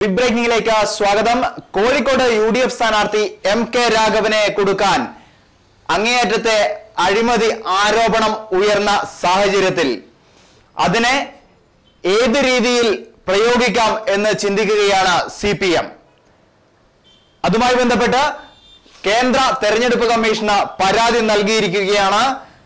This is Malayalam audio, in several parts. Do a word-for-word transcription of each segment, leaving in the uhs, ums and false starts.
ബിഗ് ബ്രേക്കിംഗിലേക്ക് സ്വാഗതം. കോഴിക്കോട് യു ഡി എഫ് സ്ഥാനാർത്ഥി എം കെ രാഘവനെ കൊടുക്കാൻ അങ്ങേയറ്റത്തെ അഴിമതി ആരോപണം ഉയർന്ന സാഹചര്യത്തിൽ അതിനെ ഏത് രീതിയിൽ പ്രയോഗിക്കാം എന്ന് ചിന്തിക്കുകയാണ് സി പി എം. അതുമായി ബന്ധപ്പെട്ട് കേന്ദ്ര തെരഞ്ഞെടുപ്പ് കമ്മീഷന് പരാതി നൽകിയിരിക്കുകയാണ്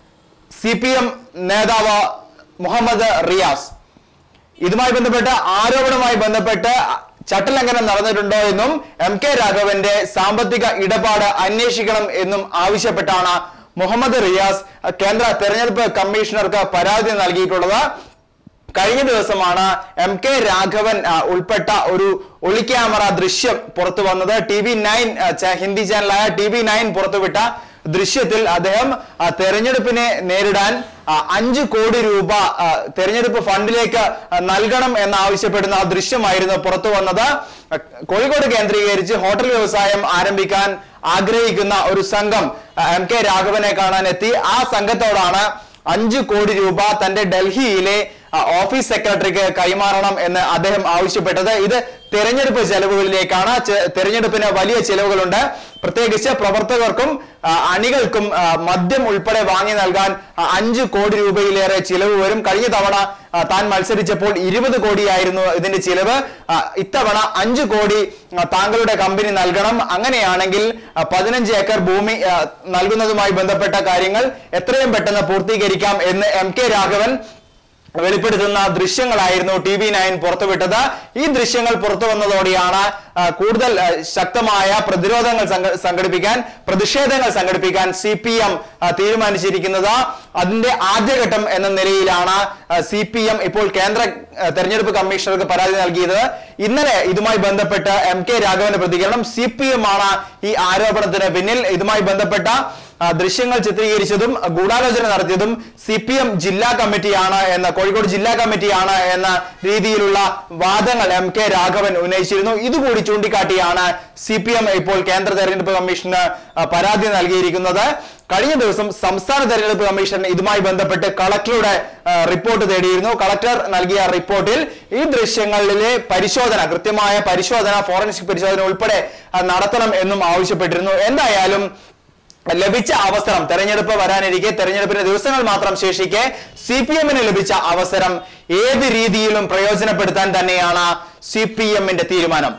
സി പി എം നേതാവ് മുഹമ്മദ് റിയാസ്. ഇതുമായി ബന്ധപ്പെട്ട് ആരോപണവുമായി ബന്ധപ്പെട്ട് ചട്ടലംഘനം നടന്നിട്ടുണ്ടോ എന്നും എം കെ രാഘവന്റെ സാമ്പത്തിക ഇടപാട് അന്വേഷിക്കണം എന്നും ആവശ്യപ്പെട്ടാണ് മുഹമ്മദ് റിയാസ് കേന്ദ്ര തെരഞ്ഞെടുപ്പ് കമ്മീഷണർക്ക് പരാതി നൽകിയിട്ടുള്ളത്. കഴിഞ്ഞ ദിവസമാണ് എം കെ രാഘവൻ ഉൾപ്പെട്ട ഒരു ഒളിക്യാമറ ദൃശ്യം പുറത്തു വന്നത്. ടി വി നയൻ ഹിന്ദി ചാനലായ ടി വി നയൻ പുറത്തുവിട്ട ദൃശ്യത്തിൽ അദ്ദേഹം തെരഞ്ഞെടുപ്പിനെ നേരിടാൻ അഞ്ചു കോടി രൂപ തെരഞ്ഞെടുപ്പ് ഫണ്ടിലേക്ക് നൽകണം എന്നാവശ്യപ്പെടുന്ന ആ ദൃശ്യമായിരുന്നു പുറത്തു വന്നത്. കോഴിക്കോട് കേന്ദ്രീകരിച്ച് ഹോട്ടൽ വ്യവസായം ആരംഭിക്കാൻ ആഗ്രഹിക്കുന്ന ഒരു സംഘം എം കെ രാഘവനെ കാണാൻ എത്തി. ആ സംഘത്തോടാണ് അഞ്ചു കോടി രൂപ തന്റെ ഡൽഹിയിലെ ഓഫീസ് സെക്രട്ടറിക്ക് കൈമാറണം എന്ന് അദ്ദേഹം ആവശ്യപ്പെട്ടത്. ഇത് തെരഞ്ഞെടുപ്പ് ചെലവുകളിലേക്കാണ്. തെരഞ്ഞെടുപ്പിന് വലിയ ചെലവുകളുണ്ട്. പ്രത്യേകിച്ച് പ്രവർത്തകർക്കും അണികൾക്കും മദ്യം ഉൾപ്പെടെ വാങ്ങി നൽകാൻ അഞ്ചു കോടി രൂപയിലേറെ ചിലവ് വരും. കഴിഞ്ഞ തവണ താൻ മത്സരിച്ചപ്പോൾ ഇരുപത് കോടിയായിരുന്നു ഇതിന്റെ ചിലവ്. ഇത്തവണ അഞ്ചു കോടി താങ്കളുടെ കമ്പനി നൽകണം. അങ്ങനെയാണെങ്കിൽ പതിനഞ്ച് ഏക്കർ ഭൂമി നൽകുന്നതുമായി ബന്ധപ്പെട്ട കാര്യങ്ങൾ എത്രയും പെട്ടെന്ന് പൂർത്തീകരിക്കാം എന്ന് എം കെ രാഘവൻ വെളിപ്പെടുത്തുന്ന ദൃശ്യങ്ങളായിരുന്നു ടി വി നയൻ പുറത്തുവിട്ടത്. ഈ ദൃശ്യങ്ങൾ പുറത്തു വന്നതോടെയാണ് കൂടുതൽ ശക്തമായ പ്രതിരോധങ്ങൾ സംഘടിപ്പിക്കാൻ പ്രതിഷേധങ്ങൾ സംഘടിപ്പിക്കാൻ സി പി എം തീരുമാനിച്ചിരിക്കുന്നത്. അതിന്റെ ആദ്യഘട്ടം എന്ന നിലയിലാണ് സി പി എം ഇപ്പോൾ കേന്ദ്ര തെരഞ്ഞെടുപ്പ് കമ്മീഷണർക്ക് പരാതി നൽകിയത്. ഇന്നലെ ഇതുമായി ബന്ധപ്പെട്ട് എം കെ രാഘവന്റെ പ്രതികരണം സി പി എം ആണ് ഈ ആരോപണത്തിന് പിന്നിൽ. ഇതുമായി ബന്ധപ്പെട്ട ദൃശ്യങ്ങൾ ചിത്രീകരിച്ചതും ഗൂഢാലോചന നടത്തിയതും സി പി എം ജില്ലാ കമ്മിറ്റിയാണ് എന്ന കോഴിക്കോട് ജില്ലാ കമ്മിറ്റിയാണ് എന്ന രീതിയിലുള്ള വാദങ്ങൾ എം കെ രാഘവൻ ഉന്നയിച്ചിരുന്നു. ഇതുകൂടി ചൂണ്ടിക്കാട്ടിയാണ് സി പി എം ഇപ്പോൾ കേന്ദ്ര തെരഞ്ഞെടുപ്പ് കമ്മീഷന് പരാതി നൽകിയിരിക്കുന്നത്. കഴിഞ്ഞ ദിവസം സംസ്ഥാന തെരഞ്ഞെടുപ്പ് കമ്മീഷൻ ഇതുമായി ബന്ധപ്പെട്ട് കളക്ടറുടെ റിപ്പോർട്ട് തേടിയിരുന്നു. കളക്ടർ നൽകിയ റിപ്പോർട്ടിൽ ഈ ദൃശ്യങ്ങളിലെ പരിശോധന കൃത്യമായ പരിശോധന ഫോറൻസിക് പരിശോധന ഉൾപ്പെടെ നടത്തണം എന്നും ആവശ്യപ്പെട്ടിരുന്നു. എന്തായാലും ലഭിച്ച അവസരം തെരഞ്ഞെടുപ്പ് വരാനിരിക്കെ തെരഞ്ഞെടുപ്പിന് ദിവസങ്ങൾ മാത്രം ശേഷിക്കെ സി പി എമ്മിന് ലഭിച്ച അവസരം ഏത് രീതിയിലും പ്രയോജനപ്പെടുത്താൻ തന്നെയാണ് സി പി എമ്മിന്റെ തീരുമാനം.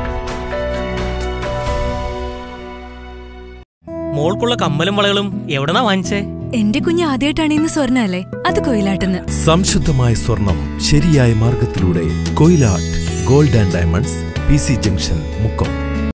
മോൾക്കുള്ള കമ്മലും വളകളും എവിടെന്നാ വാങ്ങിച്ചേ? എന്റെ കുഞ്ഞ് ആദ്യമായിട്ടാണ് ഇന്ന് സ്വർണ്ണ അല്ലേ, അത് കൊയിലാട്ടെന്ന്. സംശുദ്ധമായ സ്വർണം ശരിയായ മാർഗത്തിലൂടെ Koyilatt gold and diamonds, P C junction, Mukkam.